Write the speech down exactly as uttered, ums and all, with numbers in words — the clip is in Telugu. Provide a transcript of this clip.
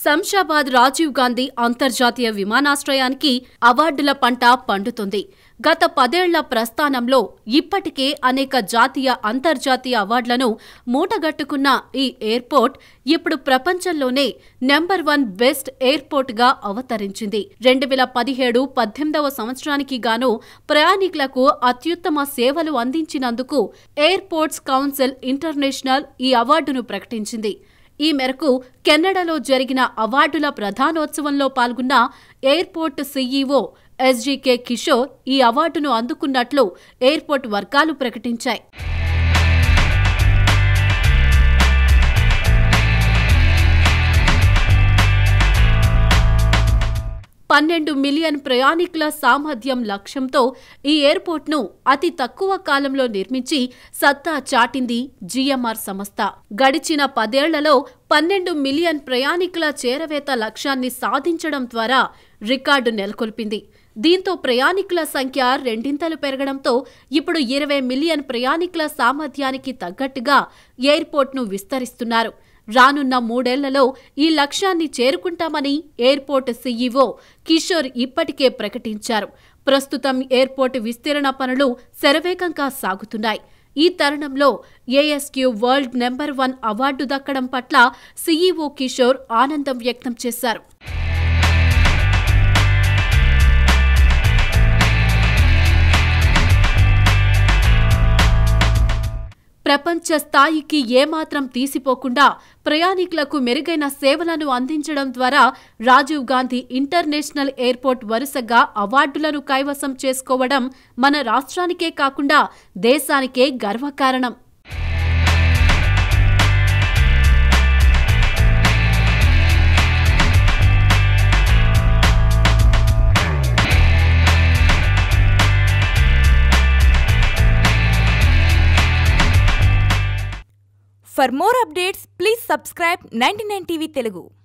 శంషాబాద్ రాజీవ్ గాంధీ అంతర్జాతీయ విమానాశ్రయానికి అవార్డుల పంట పండుతుంది. గత పదేళ్ల ప్రస్థానంలో ఇప్పటికే అనేక జాతీయ అంతర్జాతీయ అవార్డులను మూటగట్టుకున్న ఈ ఎయిర్పోర్ట్ ఇప్పుడు ప్రపంచంలోనే నెంబర్ వన్ బెస్ట్ ఎయిర్పోర్ట్గా అవతరించింది. రెండు వేల పదిహేడు పద్దెనిమిదవ సంవత్సరానికి గాను ప్రయాణికులకు అత్యుత్తమ సేవలు అందించినందుకు ఎయిర్పోర్ట్స్ కౌన్సిల్ ఇంటర్నేషనల్ ఈ అవార్డును ప్రకటించింది. ఈ మేరకు కెనడాలో జరిగిన అవార్డుల ప్రధానోత్సవంలో పాల్గొన్న ఎయిర్పోర్ట్ సీఈఓ ఎస్జీకే కిషోర్ ఈ అవార్డును అందుకున్నట్లు ఎయిర్పోర్ట్ వర్గాలు ప్రకటించాయి. పన్నెండు మిలియన్ ప్రయాణికుల సామర్థ్యం లక్ష్యంతో ఈ ఎయిర్పోర్ట్ను అతి తక్కువ కాలంలో నిర్మించి సత్తా చాటింది జీఎంఆర్ సంస్థ. గడిచిన పదేళ్లలో పన్నెండు మిలియన్ ప్రయాణికుల చేరవేత లక్ష్యాన్ని సాధించడం ద్వారా రికార్డు నెలకొల్పింది. దీంతో ప్రయాణికుల సంఖ్య రెండింతలు పెరగడంతో ఇప్పుడు ఇరవై మిలియన్ ప్రయాణికుల సామర్థ్యానికి తగ్గట్టుగా ఎయిర్పోర్ట్ను విస్తరిస్తున్నారు. రానున్న మూడేళ్లలో ఈ లక్ష్యాన్ని చేరుకుంటామని ఎయిర్పోర్ట్ సీఈఓ కిషోర్ ఇప్పటికే ప్రకటించారు. ప్రస్తుతం ఎయిర్పోర్ట్ విస్తరణ పనులు శరవేగంగా సాగుతున్నాయి. ఈ తరుణంలో ASQ world number one award దక్కడం పట్ల సీఈఓ కిషోర్ ఆనందం వ్యక్తం చేశారు. ప్రపంచ స్థాయికి ఏమాత్రం తీసిపోకుండా ప్రయాణికులకు మెరుగైన సేవలను అందించడం ద్వారా రాజీవ్ గాంధీ ఇంటర్నేషనల్ ఎయిర్పోర్ట్ వరుసగా అవార్డులను కైవసం చేసుకోవడం మన రాష్ట్రానికే కాకుండా దేశానికే గర్వకారణం. For more updates, please subscribe ninety-nine T V Telugu.